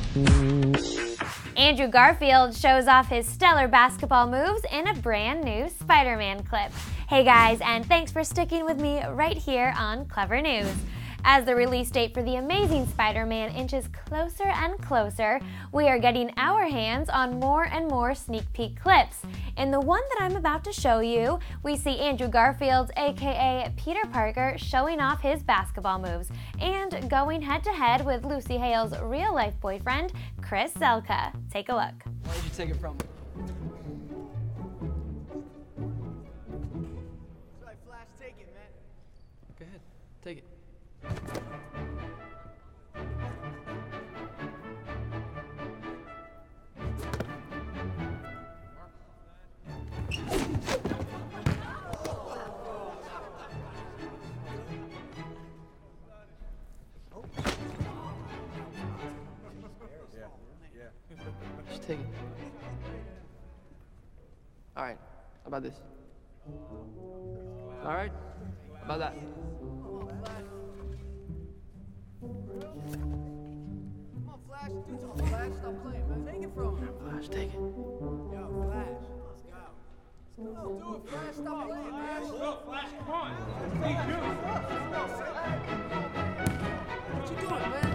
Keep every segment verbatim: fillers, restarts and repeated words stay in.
Andrew Garfield shows off his stellar basketball moves in a brand new Spider-Man clip. Hey guys, and thanks for sticking with me right here on Clever News. As the release date for The Amazing Spider-Man inches closer and closer, we are getting our hands on more and more sneak peek clips. In the one that I'm about to show you, we see Andrew Garfield, aka Peter Parker, showing off his basketball moves and going head-to-head with Lucy Hale's real-life boyfriend, Chris Zylka. Take a look. Why did you take it from me? Right, Flash, take it, man. Go ahead, take it. Just take it. All right, how about this? All right, how about that? Come on, Flash. Do something, Flash. Stop playing, man. Take it from him. Flash, take it. Yo, Flash. Let's go. Let's go. Do it, Flash. Stop playing, man. Go, Flash, come on. Hey, What you doing, man?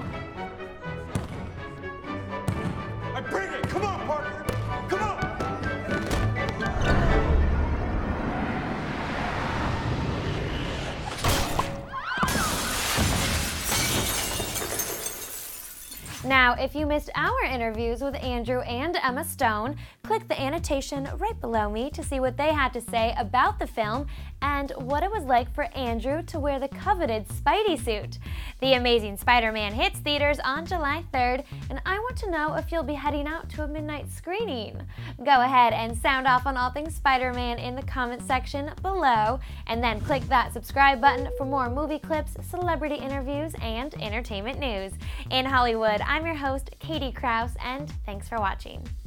I bring it. Come on, Parker. Come on. Now, if you missed our interviews with Andrew and Emma Stone, click the annotation right below me to see what they had to say about the film and what it was like for Andrew to wear the coveted Spidey-Suit. The Amazing Spider-Man hits theaters on July third, and I want to know if you'll be heading out to a midnight screening. Go ahead and sound off on all things Spider-Man in the comments section below, and then click that subscribe button for more movie clips, celebrity interviews, and entertainment news. In Hollywood, I'm your host, Katie Krause, and thanks for watching.